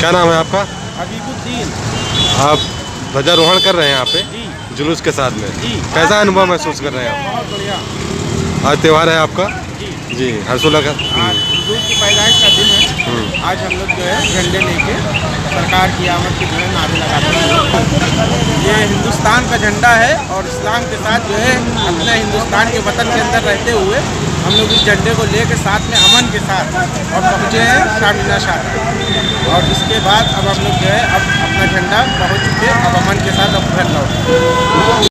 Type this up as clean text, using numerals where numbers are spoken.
क्या नाम है आपका? हबीबुद्दीन। आप ध्वजारोहण कर रहे हैं यहाँ पे जी। जुलूस के साथ में जी। कैसा अनुभव महसूस कर रहे हैं आप? बहुत बढ़िया। आज त्यौहार है आपका? जी। जी, हर्षोल्लास का। आज हुजूर की पैदाइश का दिन है। आज हम लोग जो है झंडे लेके सरकार की आमद की जो है नारे लगाते हैं। ये हिंदुस्तान का झंडा है और इस्लाम के साथ जो है अपने हिंदुस्तान के वतन के अंदर रहते हुए हम लोग इस झंडे को लेके साथ में अमन के साथ और पहुँचे हैं शामीना शाह। और इसके बाद अब हम लोग जो है अब अपना झंडा पहुँच चुके अब अमन के साथ अब घर लौटे।